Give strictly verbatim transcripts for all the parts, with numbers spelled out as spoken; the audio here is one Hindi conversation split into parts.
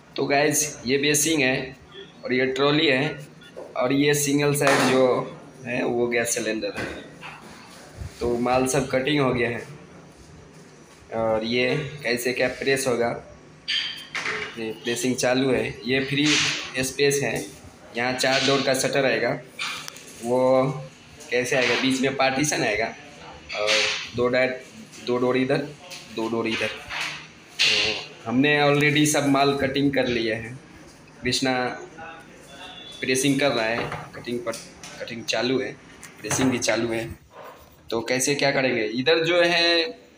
तो गाइज ये बेसिंग है और ये ट्रॉली है और ये सिंगल साइड जो है वो गैस सिलेंडर है। तो माल सब कटिंग हो गया है और ये कैसे क्या प्रेस होगा, ये प्रेसिंग चालू है। ये फ्री स्पेस है, यहाँ चार डोर का शटर आएगा। वो कैसे आएगा, बीच में पार्टीशन आएगा और दो डाट दो डोर इधर दो डोर इधर। तो हमने ऑलरेडी सब माल कटिंग कर लिया है। कृष्णा प्रेसिंग कर रहा है, कटिंग पर कटिंग चालू है, प्रेसिंग भी चालू है। तो कैसे क्या करेंगे, इधर जो है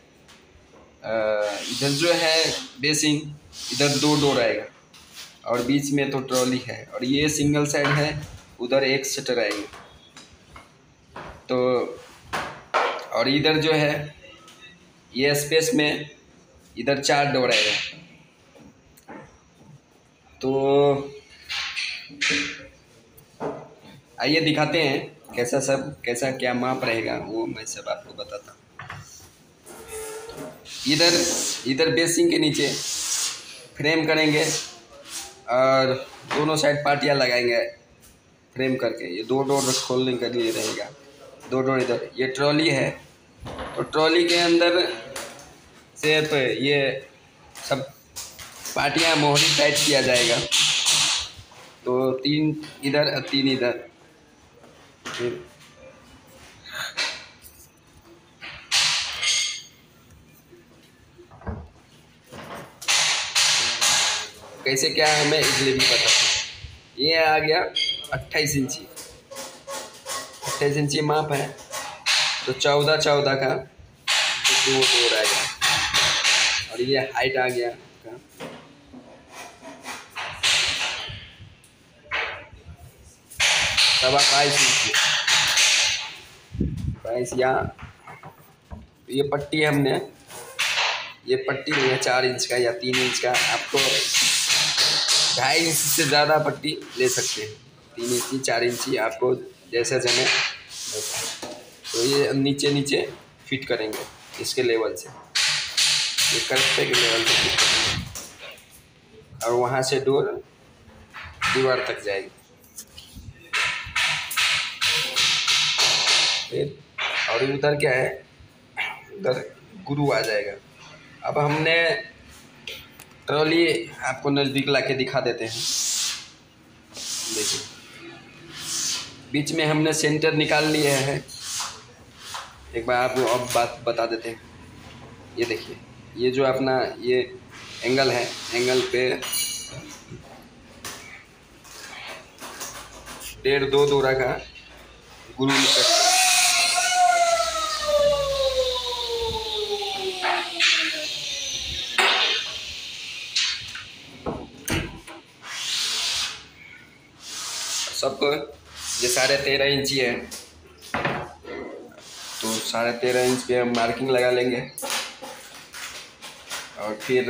इधर जो है बेसिंग, इधर दो डोर आएगा और बीच में तो ट्रॉली है और ये सिंगल साइड है, उधर एक शटर आएगा। तो और इधर जो है ये स्पेस में इधर चार डोर आएगा। तो आइए दिखाते हैं कैसा सब कैसा क्या माप रहेगा, वो मैं सब आपको बताता हूँ। इधर इधर बेसिंग के नीचे फ्रेम करेंगे और दोनों साइड पार्टियाँ लगाएंगे फ्रेम करके। ये दो डोर खोलने के लिए रहेगा, दो डोर इधर। ये ट्रॉली है तो ट्रॉली के अंदर सिर्फ ये सब पार्टियाँ मोहरी टाइट किया जाएगा। तो तीन इधर और तीन इधर। कैसे क्या हमें इसलिए भी पता है। ये आ गया अट्ठाईस इंची अट्ठाईस इंची माप है, तो चौदह चौदह का दो डोर आएगा। और ये हाइट आ गया का सवा बाईस इंची बाईस। यहाँ ये पट्टी हमने ये पट्टी नहीं है चार इंच का या तीन इंच का, आपको ढाई इंच से ज़्यादा पट्टी ले सकते हैं। तीन इंची चार इंची आपको जैसा जमे। तो ये नीचे नीचे फिट करेंगे इसके लेवल से, ये करते के लेवल से फिट करेंगे और वहाँ से डोर दीवार तक जाएगी। फिर और उधर क्या है, उधर गुरु आ जाएगा। अब हमने ट्रॉली आपको नज़दीक लाके दिखा देते हैं। देखिए बीच में हमने सेंटर निकाल लिया है। एक बार आपको अब बात बता देते हैं। ये देखिए ये जो अपना ये एंगल है, एंगल पे डेढ़ दो डोरा का गुरु निकल सबको। ये साढ़े तेरह इंची है, तो साढ़े तेरह इंच पे हम मार्किंग लगा लेंगे और फिर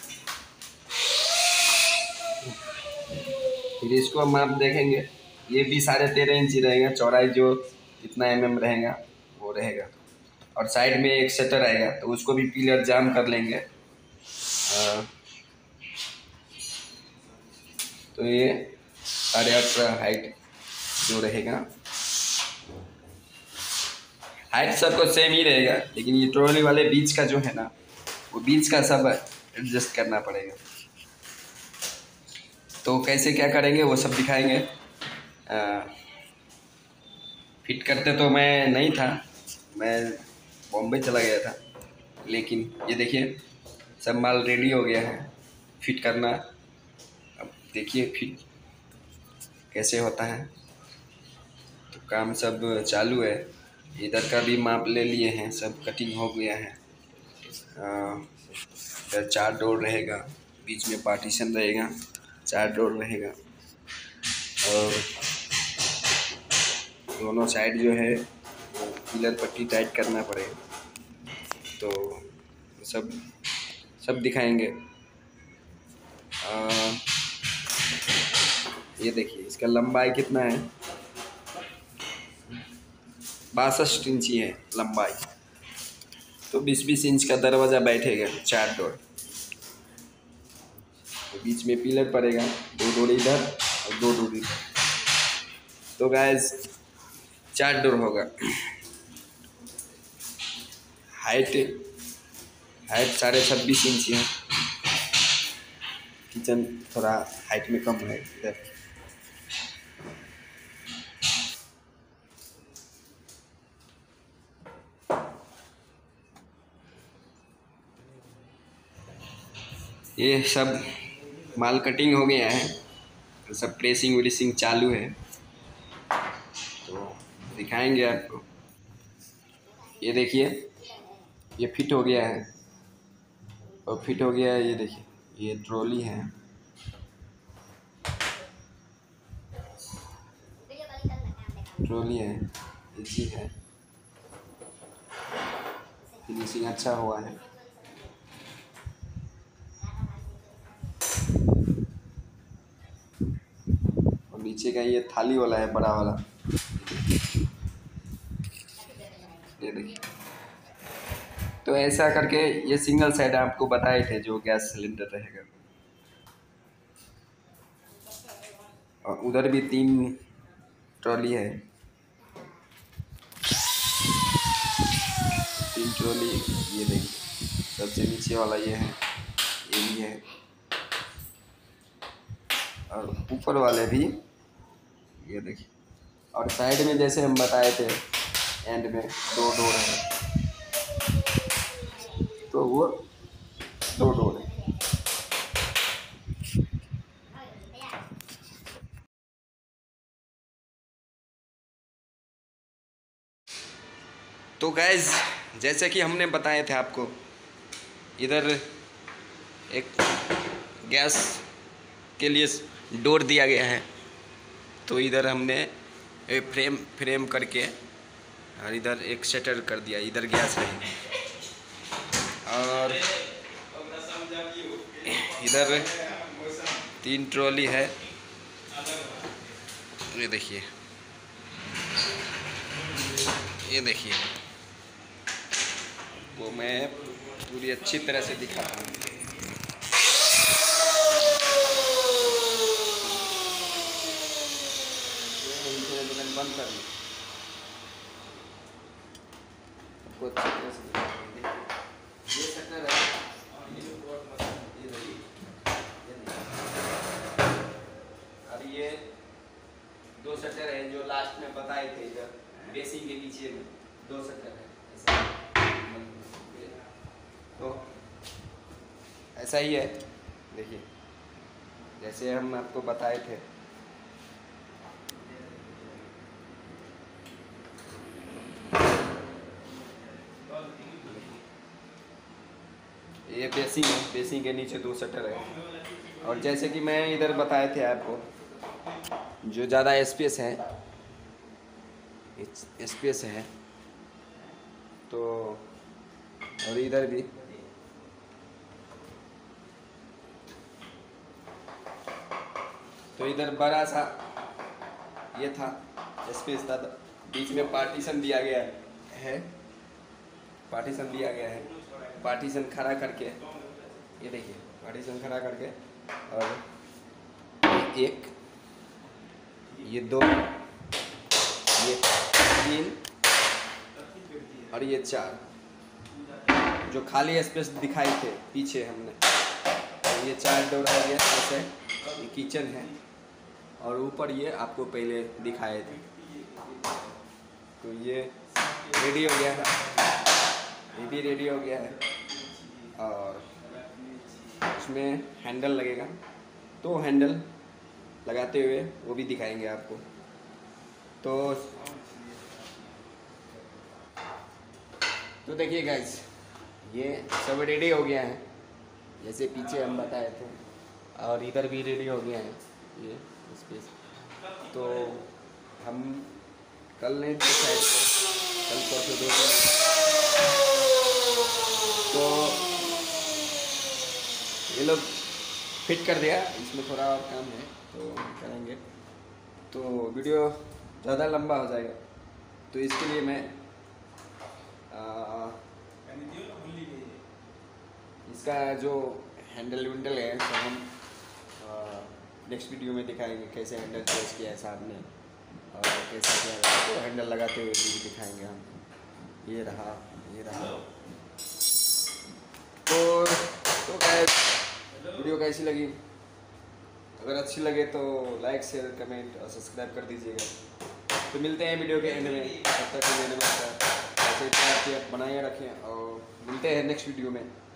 फिर इसको हम माप देखेंगे। ये भी साढ़े तेरह इंची रहेगा, चौड़ाई जो कितना एम एम रहेगा वो रहेगा। और साइड में एक शटर आएगा तो उसको भी पिलर जाम कर लेंगे। आ, तो ये साढ़े अठारह हाइट जो रहेगा, हाइट सबको सेम ही रहेगा, लेकिन ये ट्रॉली वाले बीच का जो है ना, वो बीच का सब एडजस्ट करना पड़ेगा। तो कैसे क्या करेंगे वो सब दिखाएंगे। आ, फिट करते तो मैं नहीं था, मैं बॉम्बे चला गया था। लेकिन ये देखिए सब माल रेडी हो गया है फिट करना। अब देखिए फिट कैसे होता है। तो काम सब चालू है। इधर का भी माप ले लिए हैं, सब कटिंग हो गया है। इधर चार डोर रहेगा, बीच में पार्टीशन रहेगा, चार डोर रहेगा और दोनों साइड जो है पिलर पट्टी टाइट करना पड़ेगा। तो सब सब दिखाएंगे। आ, ये देखिए इसका लंबाई कितना है, बासठ इंची है लंबाई। तो बीस बीस इंच का दरवाज़ा बैठेगा, चार डोर। तो बीच में पिलर पड़ेगा, दो डोर इधर और दो डोर इधर। तो गाइस चार डोर होगा। हाइट हाइट साढ़े छब्बीस इंच है। किचन थोड़ा हाइट में कम है इधर। ये सब माल कटिंग हो गया है, तो सब प्रेसिंग व्रेसिंग चालू है, तो दिखाएंगे आपको। ये देखिए ये फिट हो गया है और फिट हो गया है। ये देखिए ये ट्रॉली है, ट्रॉली है, ये चीज है, फिनिशिंग अच्छा हुआ है। और नीचे का ये थाली वाला है, बड़ा वाला, ये देखिए। तो ऐसा करके ये सिंगल साइड आपको बताए थे जो गैस सिलेंडर रहेगा। और उधर भी तीन ट्रॉली है, तीन ट्रॉली। ये देखिए सबसे नीचे वाला ये है, ये भी है, और ऊपर वाले भी ये देखिए। और साइड में जैसे हम बताए थे एंड में दो डोर है, तो वो दो डोर है। तो गैस जैसे कि हमने बताए थे आपको, इधर एक गैस के लिए डोर दिया गया है, तो इधर हमने एक फ्रेम फ्रेम करके और इधर एक शटर कर दिया, इधर गैस रहेगी। और इधर तीन ट्रॉली है, ये देखिए, ये देखिए, वो मैं पूरी अच्छी तरह से दिखाता हूँ। बंद कर लो, आपको अच्छी तरह से दिखाता हूँ। ये शटर है, और ये दो शटर है जो लास्ट में बताए थे, इधर बेसिंग के नीचे में दो शटर है। तो ऐसा ही है, देखिए जैसे हम आपको बताए थे। ये बेसिंग है, बेसिंग के नीचे दो शटर है। और जैसे कि मैं इधर बताए थे आपको, जो ज़्यादा स्पेस है, स्पेस है, तो और इधर भी तो इधर बड़ा सा ये था, स्पेस था, बीच में पार्टीशन दिया गया है, पार्टीशन दिया गया है। पार्टीशन खड़ा करके, ये देखिए पार्टीशन खड़ा करके, और एक, ये दो, ये तीन, और ये चार, जो खाली स्पेस दिखाई थे पीछे हमने, तो ये चार डोर हो गया। ऐसे ये किचन है, और ऊपर ये आपको पहले दिखाए थे, तो ये रेडी हो गया है, ये भी रेडी हो गया है। और उसमें हैंडल लगेगा, तो हैंडल लगाते हुए वो भी दिखाएंगे आपको। तो तो देखिए गाइस, ये सब रेडी हो गया है जैसे पीछे हम बताए थे, और इधर भी रेडी हो गया है ये स्पेस। तो हम कल नहीं तो शायद कल परसों दो दिन, तो ये लोग फिट कर दिया। इसमें थोड़ा और काम है तो करेंगे, तो वीडियो ज़्यादा लंबा हो जाएगा, तो इसके लिए मैं आ, इसका जो हैंडल विंडल है तो हम नेक्स्ट वीडियो में दिखाएंगे कैसे हैंडल चेंज किया है साहब ने और कैसा क्या तो हैंडल लगाते हुए भी दिखाएंगे हम। ये रहा ये रहा तो तो गाइस वीडियो कैसी लगी? अगर अच्छी लगे तो लाइक शेयर कमेंट और सब्सक्राइब कर दीजिएगा। तो मिलते हैं वीडियो के एंड में, तब तक के लिए नमस्कार। ऐसे प्यार बनाए रखें और मिलते हैं नेक्स्ट वीडियो में।